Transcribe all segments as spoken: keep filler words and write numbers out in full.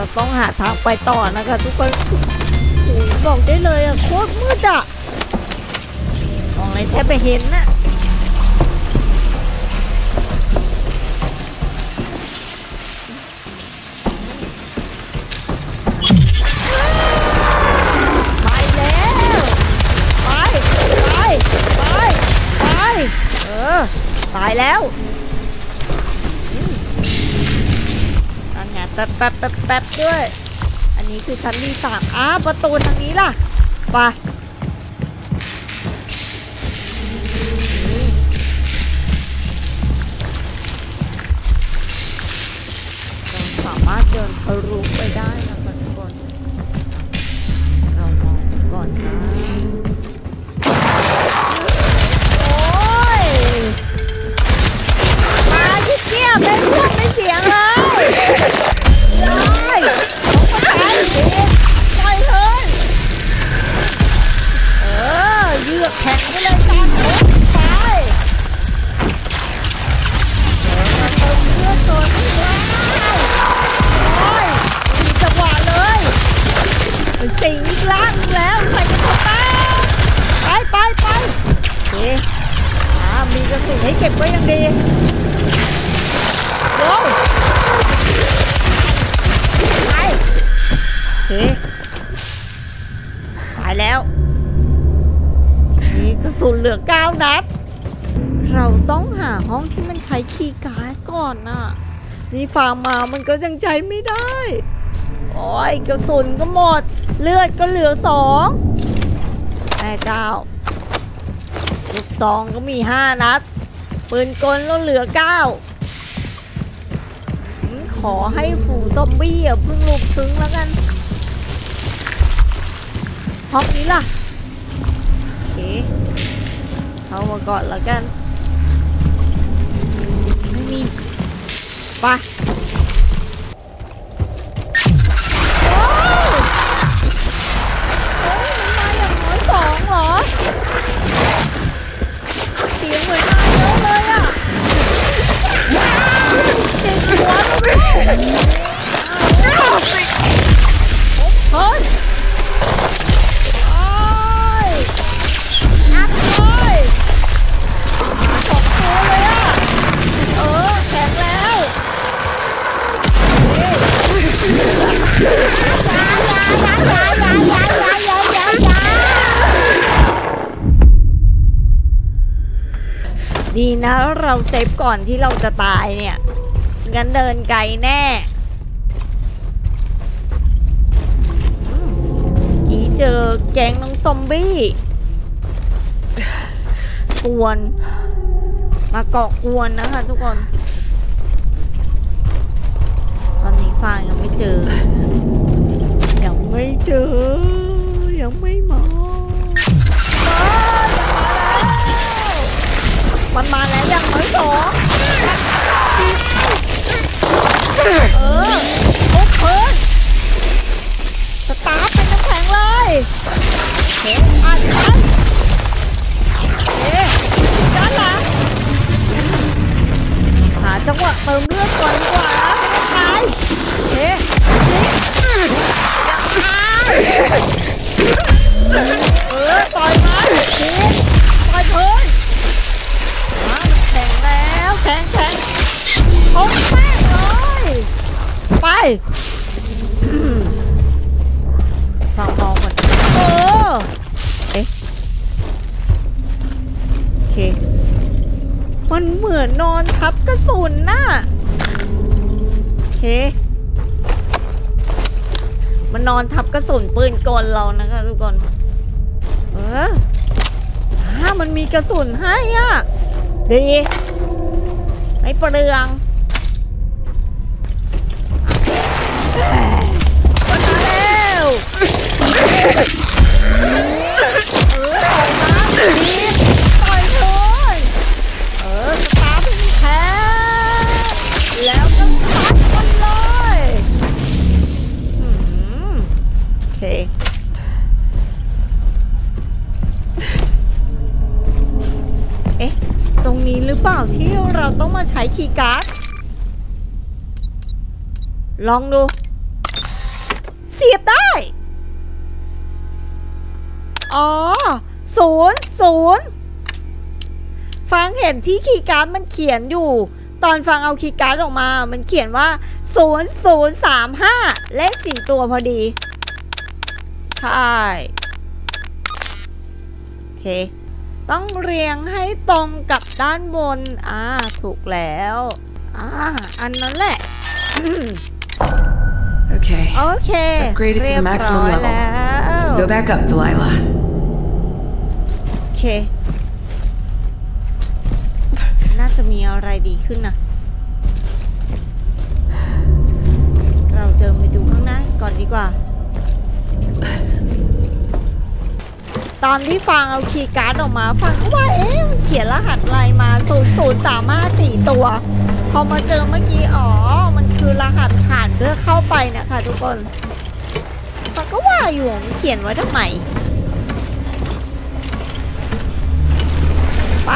ต้องหาทางไปต่อนะคะทุกคนบอกได้เลยอะโคตรมืดอะมองอะไรแทบไม่เห็นน่ะไปแล้วไปไปไปไปเออตายแล้วนั่นไงแป๊บแป๊บแป๊บแป๊บด้วยอันนี้คือชั้นที่สามอ้าประตูทางนี้ล่ะไปเราสามารถเดินทะลุไปได้นะคะทุกคนเรามองก่อนนะโอ้ยมาที่เกี้ยไม่พูดไม่เสียงเลยได้ไปไปเลยเออเยือกแข็งไปเลยจ้าไปเออเลือดตัวนี้ว้าวโอ้ยมีจังหวะเลยเป็นสิ่งอีกล่างแล้วใส่กระสุนไปไปไปโอเคอ่ามีกระสุนให้เก็บไว้ยังดีโว้ไปโอเคตายแล้วมีกระสุนเหลือเก้านัดเราต้องหาห้องที่มันใช้คีย์การ์ดก่อนน่ะนี่ฟังมามันก็ยังใช้ไม่ได้โอ้ยกระสุนก็หมดเลือดก็เหลือสองแม่เจ้าลูกซองก็มีห้านัดปืนกลก็เหลือเก้าขอให้ฝูงซอมบี้อ่ะเพิ่งลุกซึ้งแล้วกันห้องนี้ล่ะโอเคเข้ามาก่อนแล้วกันไม่มีไปโอ้ยมันมาอย่างน้อยสองเหรอเสียงเหมือนมาเยอะเลยอ่ะติดหัวเลยเฮ้ยโอ้ยอัดเลยสองตัวเลยอ่ะเออแข็งแล้วดีนะเราเซฟก่อนที่เราจะตายเนี่ยงั้นเดินไกลแน่กี้เจอแก๊งน้องซอมบี้กวนมาเกาะกวนนะคะทุกคนตอนนี้ฟางยังไม่เจอยังไม่เจอยังไม่มามันมาแล้วยังไม่สองเออโอ้เพิ่นสตาร์ทเป็นน้ำแข็งเลยเฮ้ยอ่านกันเฮ้ยด้านหลังหาจังหวะเติมเลือดก่อนดีกว่าไม่ตายเฮ้ยยังตายเออต่อยมันเฮ้ยต่อยเพิ่นแข็งแล้วแข็งแข็งโอ้แม่เลยไปฟังมองก่อนเออเอ๊ะโอเคมันเหมือนนอนทับกระสุนน่ะโอเคมันนอนทับกระสุนปืนกลเรานะคะทุกคนเออถ้ามันมีกระสุนให้อ่ะดีไม่เปลืองมันมาแล้วเออออกมาดีต่อยเลยเออสตาร์ทเป็นแพ้แล้วก็ตัดมันเลยโอเคเอ๊ะตรงนี้หรือเปล่าที่เราต้องมาใช้คีย์การ์ดลองดูถีบได้อ๋อศูนย์ศูนย์ฟังเห็นที่คีย์การ์ดมันเขียนอยู่ตอนฟังเอาคีย์การ์ดออกมามันเขียนว่าศูนย์ศูนย์สามห้าเลขสี่ตัวพอดีใช่โอเคต้องเรียงให้ตรงกับด้านบนอ่าถูกแล้วอ่าอันนั้นแหละ Okay. โอเค It's upgraded to the maximum level. Let's go back up, Delilah. โอเคน่าจะมีอะไรดีขึ้นนะเราเดินไปดูข้างหน้าก่อนดีกว่าตอนที่ฟังเอาคีย์การ์ดออกมาฟังก็ว่าเอ๊ะมันเขียนรหัสอะไรมาศูนย์ ศูนย์ สาม ห้า สี่ตัวพอมาเจอเมื่อกี้อ๋อมันคือรหัสผ่านเพื่อเข้าไปนะคะทุกคนฟังก็ว่าอยู่มันเขียนไว้ทำไมไป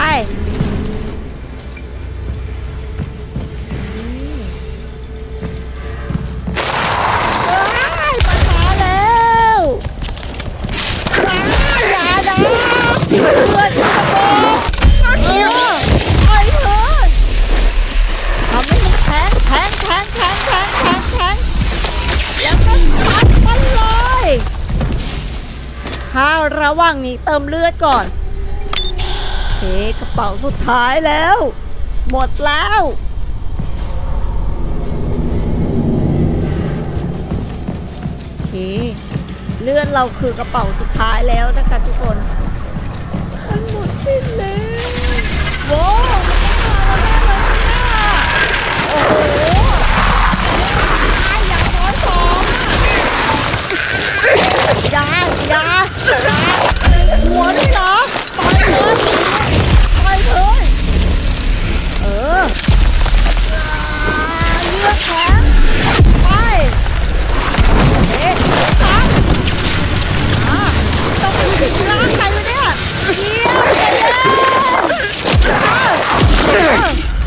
ถ้าระหว่างนี้เติมเลือดก่อนโอเคกระเป๋าสุดท้ายแล้วหมดแล้วโอเคเลือดเราคือกระเป๋าสุดท้ายแล้วนะคะทุกคนมันหมดสิ้นแล้วโว้มันจะมาแล้วแม่เลยโอ้โหอย่างน้อยสองยายาหัวด้วยเหรอปล่อยเลยปล่อยเลยเออเลือกแขนไปเอ๊ะซับอ่ะต้องมีสิทธิ์ล้างใครวะเนี่ยเยี่ยมเลย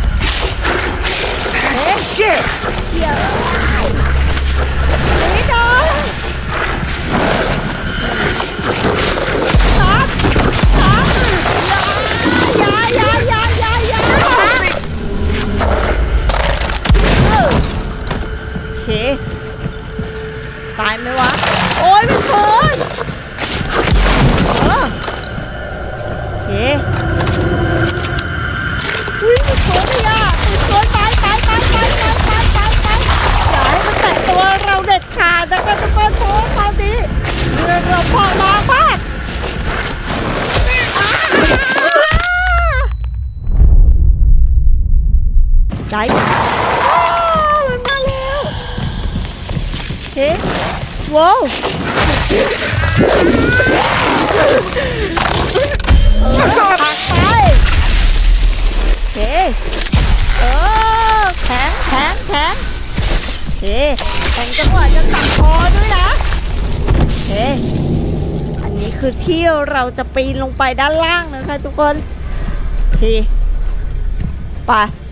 เอ๊ะเชี่ยเชี่ยนี่ดอตายไหมวะโอ้ยไม่เกินเออโอเคอุ้ยไม่เกินเลยอ่ะไม่เกินตายตายตายตายตายตายตายตายอย่าให้มันแตะตัวเราเด็ดขาดนะคะทุกคนโทษตอนนี้เรื่องเราพอมามากได้มันมาแล้วเฮ้ว้าวหักไปโอเคเออแข็งแข็งแข็งโอเคแข็งจังหวะจะตัดคอด้วยนะโอเคอันนี้คือที่เราจะปีนลงไปด้านล่างนะคะทุกคนโอเคไป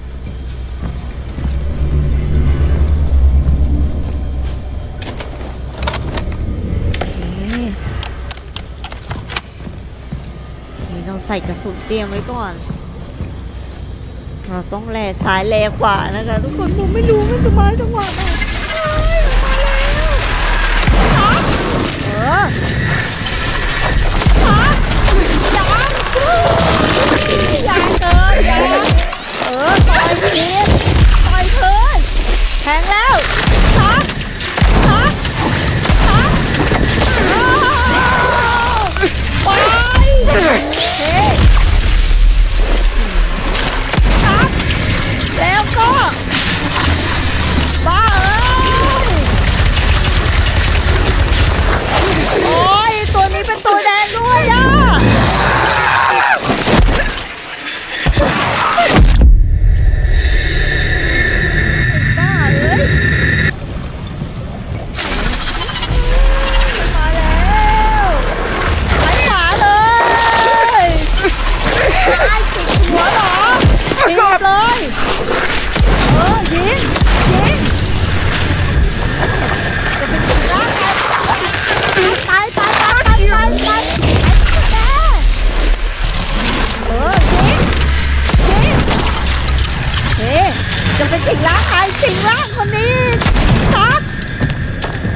เราใส่กระสุนเตรียมไว้ก่อนเราต้องแลซ้ายแลขวานะคะทุกคนผมไม่รู้มันจะมาจังหวะไหนมาแล้วเออยังยังเกินยังเออต่อยพีดต่อยเทินแทงแล้วชักชักชักไปเฮ้ครับแล้วก็บ้าเอ้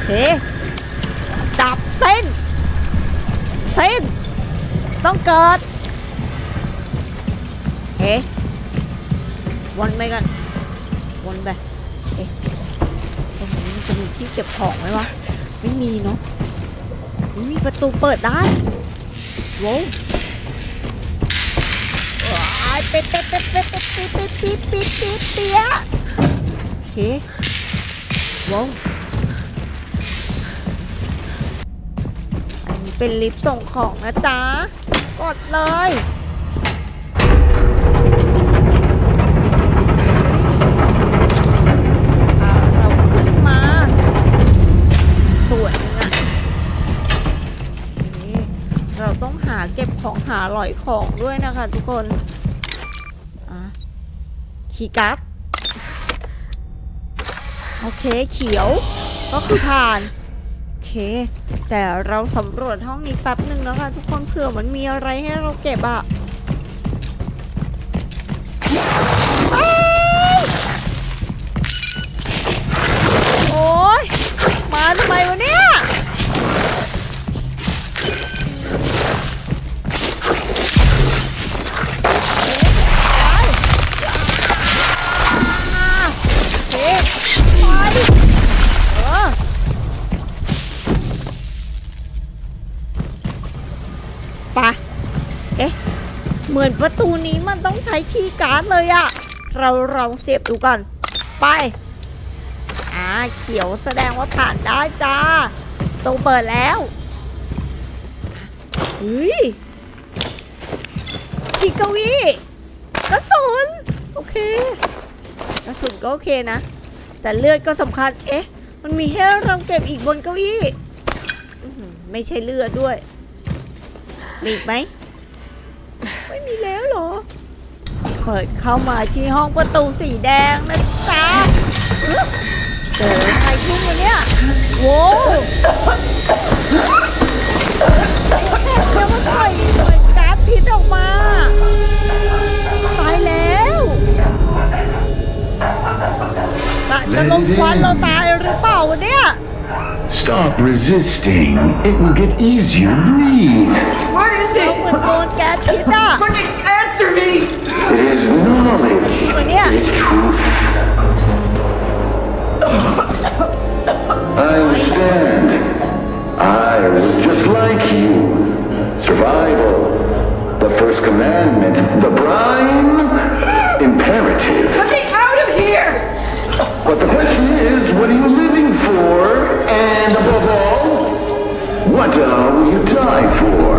ดับเส้นเส้นต้องเกิดเฮ้วนไปกันวนไปเอ๊ะตรงนี้มันจะมีที่เก็บของไหมวะไม่มีเนาะไม่มีประตูเปิดได้โว้วเป็ดเป็ดเป็ดเป็ดเป็ดเป็ดเป็ดเป็ดเป็ดเป็ดเปี๊ยะโอเคว้าวอันนี้เป็นลิฟต์ส่งของนะจ๊ะกดเลยเราขึ้นมาส่วนนึงอ่ะเราต้องหาเก็บของหาหลอยของด้วยนะคะทุกคนคีย์การ์ดโอเคเขียวก็คือผ่านโอเคแต่เราสำรวจห้องนี้แป๊บหนึ่งแล้วค่ะทุกคนเผื่อมันมีอะไรให้เราเก็บอะโอ๊ยมาทำไมวะเนี่ยเหมือนประตูนี้มันต้องใช้คีย์การ์ดเลยอะเราลองเสียบดูก่อนไปอ่าเขียวแสดงว่าผ่านได้จ้าตู้เปิดแล้วเฮ้ยคีย์เก้าอี้กระสุนโอเคกระสุนก็โอเคนะแต่เลือดก็สำคัญเอ๊ะมันมีให้เราเก็บอีกบนเก้าอี้ไม่ใช่เลือดด้วยมีอีกไหมไม่มีแล้วเหรอเปิดเข้ามาที่ห้องประตูสีแดงนะจ๊ะเจอใครทุ่งวันเนี้ยโว้ไอ้แค่เดี๋ยวมันปล่อยปล่อยก๊าซพิษออกมาตายแล้วจะลงควันเราตายหรือเปล่าวะเนี่ย Stop resisting. It will get easier. Breathe. What is it? Fucking answer me! It is knowledge. It is truth. I understand. I was just like you. Survival. The first commandment. The prime imperative. Let me out of here! But the question is, what are you living for? And above all, what uh, will you die for?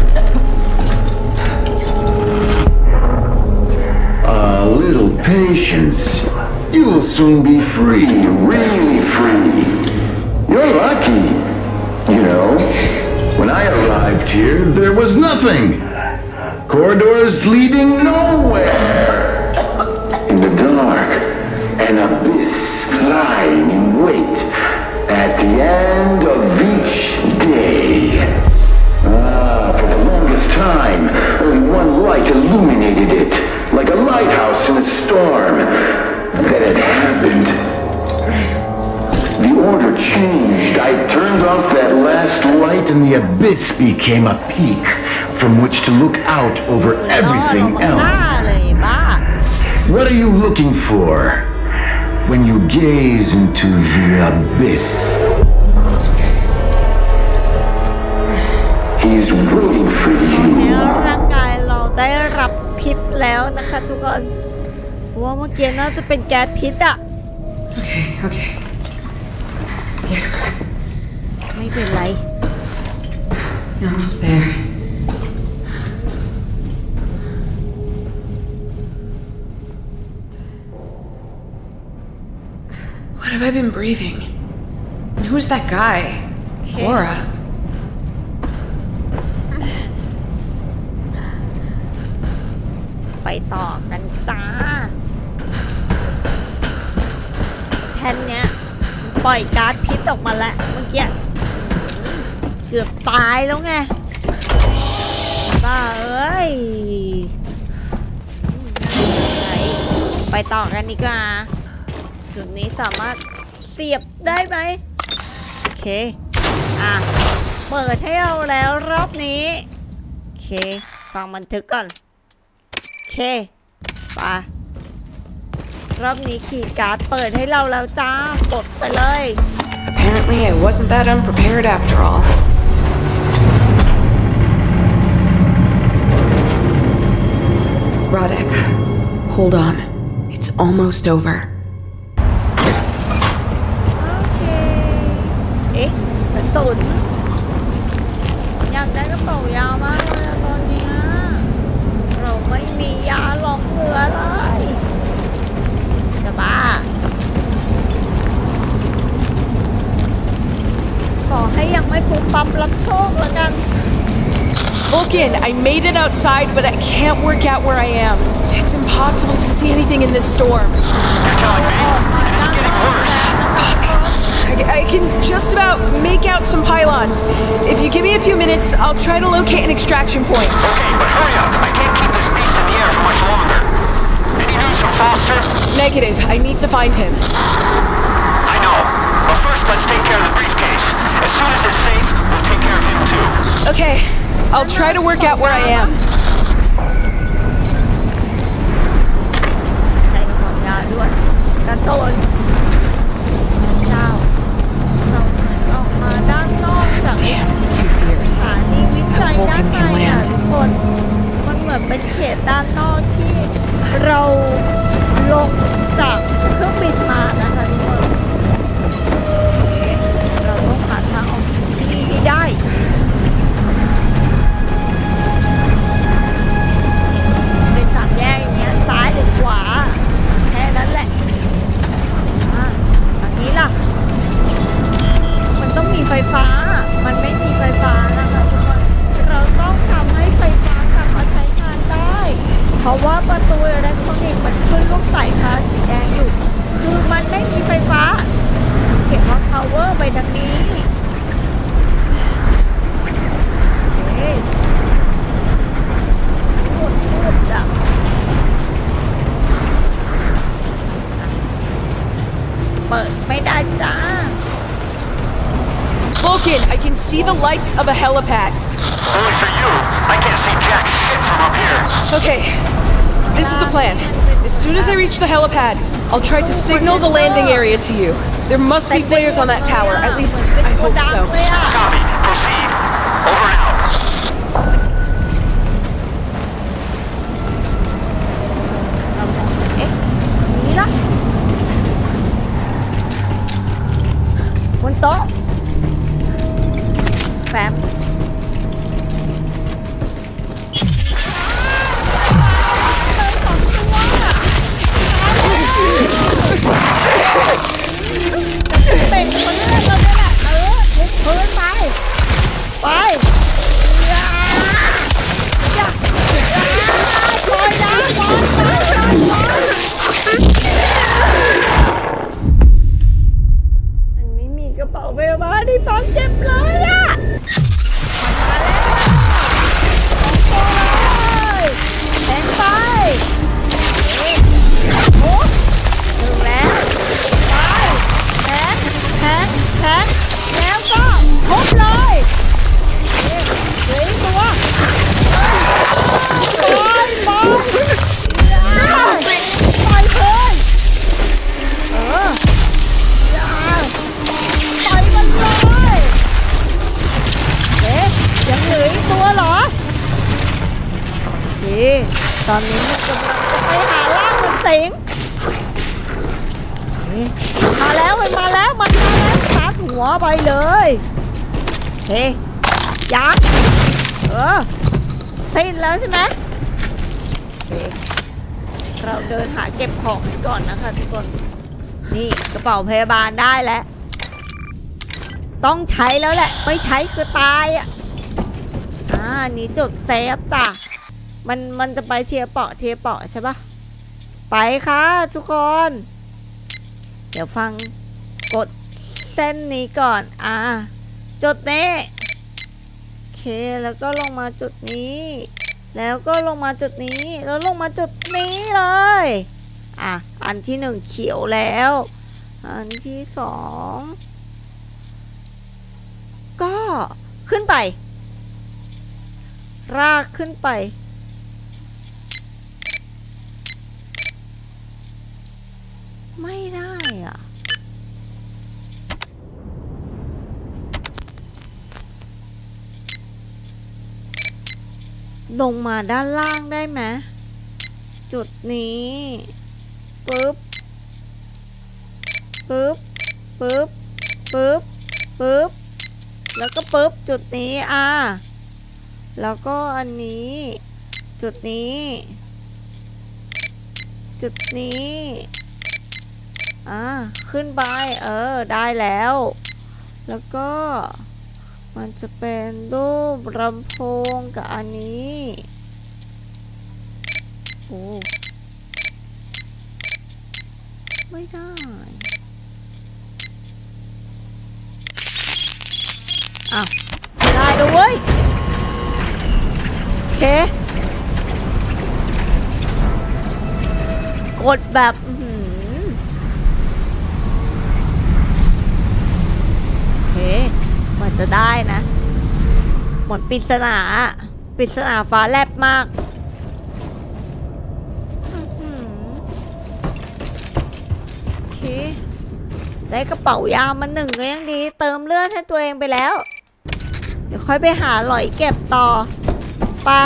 A little patience. You will soon be free, really free. You're lucky. You know, when I arrived here, there was nothing. Corridors leading nowhere. In the dark, an abyss lying in wait at the end of each day. Ah, for the longest time, only one light illuminated it, like a lighthouse in a storm. Then it happened. The order changed. I turned off that last light and the abyss became a peak from which to look out over everything else. What are you looking for when you gaze into the abyss? He's waiting for you. ร่างกายเราได้รับพิษแล้วนะคะทุกคนว่าเมื่อกี้น่าจะเป็นแก๊สพิษอะ Okay, okay. Get her. ไม่เป็นไร You're almost there. What have I been breathing? And who's that guy? Okay. Laura. ไปต่อกันจ้าแท่นเนี้ยปล่อยก๊าซพิษออกมาแล้วเมื่อกี้เกือบตายแล้วไงบ้าเอ้ยไปต่อกันดีกว่าจุดนี้สามารถเสียบได้ไหมโอเคเคอ่ะเปิดให้เราแล้วรอบนี้โอเคฟังบันทึกก่อนโอเคไปรอบนี้คีย์การ์ดเปิดให้เราแล้วจ้ากดไปเลย Apparently, I wasn't that unprepared after all. Rodek, hold on. It's almost over. โอเคเอ๊ะกระสุนอยากได้กระเป๋ายาวมากเลยตอนนี้เราไม่มียาหลงเหลือเลยจะบ้าขอให้ยังไม่ปุ๊บปั๊บรับโชคแล้วกัน Vulcan, I made it outside, but I can't work out where I am. It's impossible to see anything in this storm. You're telling me? It's getting worse. Fuck. I, I can just about make out some pylons. If you give me a few minutes, I'll try to locate an extraction point. Okay, but hurry up. I can't keep this beast in the air for much longer. Any news from Foster? Negative. I need to find him. I know. But first, let's take care of the briefcase. As soon as it's safe, we'll take care of him too. Okay. I'll try to work out where I am. ใส่กระเป๋ายาด้วยกระสุนเจ้าเราออกมาด้านนอกจาก Damn, it's too ส fierce. ถานีวิจัยด้านใน Vulcan can อ่ะ land. ทุกคนมันเหมือนเป็นเขตด้านนอกที่เราลงจากเครื่องบินมานะคะทุกคนเราต้องหาทางออกจากที่นี่ให้ได้เป็นสามแยกอย่างเงี้ยซ้ายหรือขวาแค่นั้นแหละอ่ะทางนี้ล่ะมันต้องมีไฟฟ้ามันไม่มีไฟฟ้านะคะทุกคนเราต้องทำให้ไฟฟ้ากลับมาใช้งานได้เพราะว่าประตูอิเล็กทรอนิกส์มันขึ้นลูกศรฟ้าสีแดงอยู่คือมันไม่มีไฟฟ้าเขียนว่า power ไปทางนี้เฮ้ยหมดพูดอ่ะเปิดไม่ได้จ้า Vulcan, I can see the lights of a helipad. Only for you. I can't see jack shit from up here. Okay. This is the plan. As soon as I reach the helipad, I'll try to signal the landing area to you. There must be flares on that tower. At least, I hope so. Copy. Proceed. Over and out. เอ๊ะนี่ละบนโต๊ะแฟมเป็นคนเลือกเราเนี่ยแหละเออลุกพื้นไปไปอย่าอย่าปล่อยนะปล่อยนะมันไม่มีกระเป๋าเบลมาที่ฟังเจ็บเลยอ่ะมาแล้วแทงไปโอ้ถึงแล้วไปแทงแทงแทงแล้วก็ทุบเลยเฮ้ยตัวปล่อยปล่อยปล่อยเลยเอออย่าปล่อยมันเลยเอ๊ะยังเหลืออีกตัวเหรอโอเคตอนนี้มันกำลังจะไปหาล่างมันสิงมาแล้วมันมาแล้วมันมาแล้วตัดหัวไปเลยเฮ้ยยักษ์เออสิ้นแล้วใช่ไหมโอเคเราเดินหาเก็บของก่อนนะคะทุกคนนี่กระเป๋าพยาบาลได้แล้วต้องใช้แล้วแหละไม่ใช้คือตายอ่ะอ่านี่จุดเซฟจ้ะมันมันจะไปเทียเปาะเทียเปาะใช่ปะไปค่ะทุกคนเดี๋ยวฟังกดเส้นนี้ก่อนอ่าจุดนี้โอเคแล้วก็ลงมาจุดนี้แล้วก็ลงมาจุดนี้แล้วลงมาจุดนี้เลยอ่ะอันที่หนึ่งเขียวแล้วอันที่สองขึ้นไปรากขึ้นไปไม่ได้อ่ะลงมาด้านล่างได้ไหมจุดนี้ปึ๊บปึ๊บปึ๊บปึ๊บปึ๊บแล้วก็ปึ๊บจุดนี้อ่ะแล้วก็อันนี้จุดนี้จุดนี้อ่ะขึ้นไปเออได้แล้วแล้วก็มันจะเป็นรูปลำโพงกับอันนี้โอ้ไม่ได้อ้าวได้แล้วเว้ยโอเคกดแบบโอเคมันจะได้นะหมดปริศนาปริศนาฟ้าแลบมากโอเคได้กระเป๋ายามาหนึ่งก็ยังดีเติมเลือดให้ตัวเองไปแล้วเดี๋ยวค่อยไปหาหลอยเก็บต่อปะ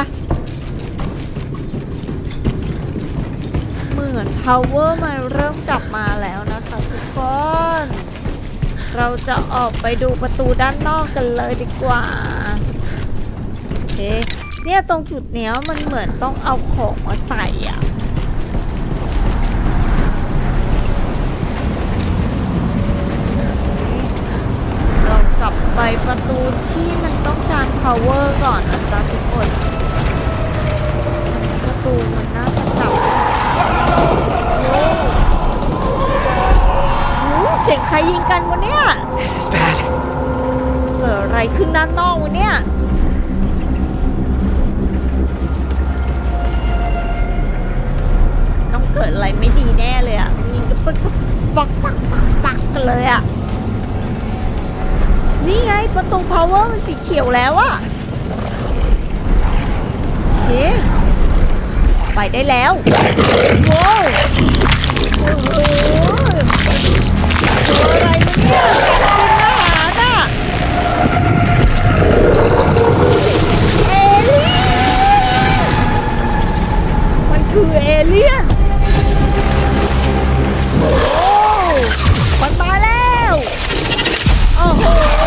เหมือน power มันเริ่มกลับมาแล้วนะคะทุกคนเราจะออกไปดูประตูด้านนอกกันเลยดีกว่าโอเคเนี่ยตรงจุดเนี้ยมันเหมือนต้องเอาของมาใส่อ่ะเรากลับไปประตูที่มันต้องการ power ก่อนนะจ๊ะทุกคนประตูมันน่าจะกลับเสียงใครยิงกันวะเนี่ย This is bad. เกิดอะไรขึ้นด้านนอกวะเนี่ยต้องเกิดอะไรไม่ดีแน่เลยอ่ะยิงกันปักปักปักปักปักกันเลยอ่ะนี่ไงประตู power มันสีเขียวแล้วอ่ะโอเคไปได้แล้วโว้วโอ้โหตัวอะไรเนี่ยกินอาหารอ่ะเอเลี่ยนมันคือเอเลี่ยนโอ้มันมาแล้วโอ้โห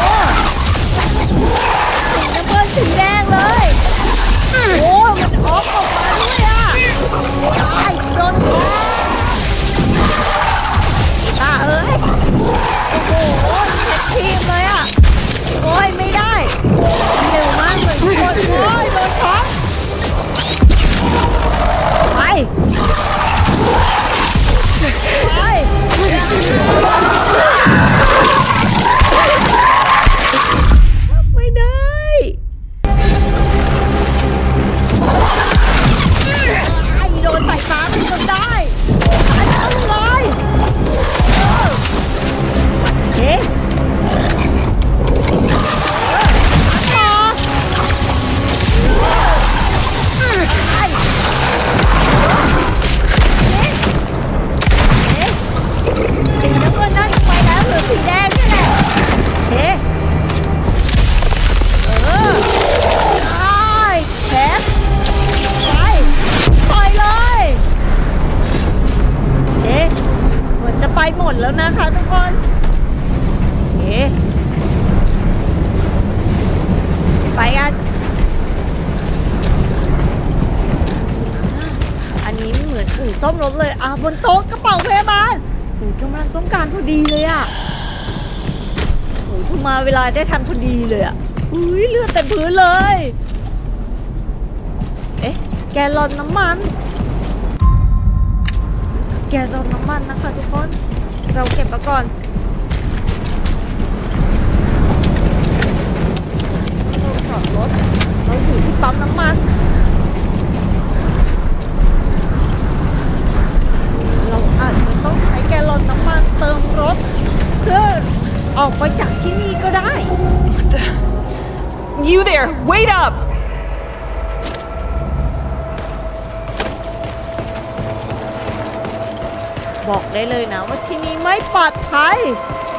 สีน้ำเงินสีแดงเลยโอ้มันออกออกมาด้วยอ่ะไอ้โดนแทงตาเอ้ยโอ้โหแท็กทีมเลยอ่ะโอ้ยไม่ได้เร็วมากเลยทุกคนโอ้ยโดนช็อตไปไปไม่ได้ไอ้โดนสายฟ้าเป็นคนได้ไอ้เอาเลยเอ๊ะต่อไอ้เอ๊ะเอ๊ะสีน้ำเงินนั่นไปแล้วเหลือสีแดงนี่แหละเอ๊ะเออได้แท็บไปปล่อยเลยเอ๊ะเหมือนจะไปหมดแล้วนะคะทุกคนเอ๊ะไปกันอันนี้เหมือนอู่ซ่อมรถเลยอ่ะบนโต๊ะกระเป๋าพยาบาลอู่กำลังต้องการพอดีเลยอ่ะโอ้ยมาเวลาได้ทันพอดีเลยอ่ะอุ้ยเลือดเต็มพื้นเลยเอ๊ะแกลลอนน้ำมันแกลลอนน้ำมันนะคะทุกคนเราเก็บมาก่อนเราจอดรถเราอยู่ที่ปั๊มน้ำมันเราอาจจะต้องใช้แกลลอนน้ำมันเติมรถเพื่อออกไปจากที่นี่ก็ได้ What the? You there! Wait up! บอกได้เลยนะว่าที่นี่ไม่ปลอดภัย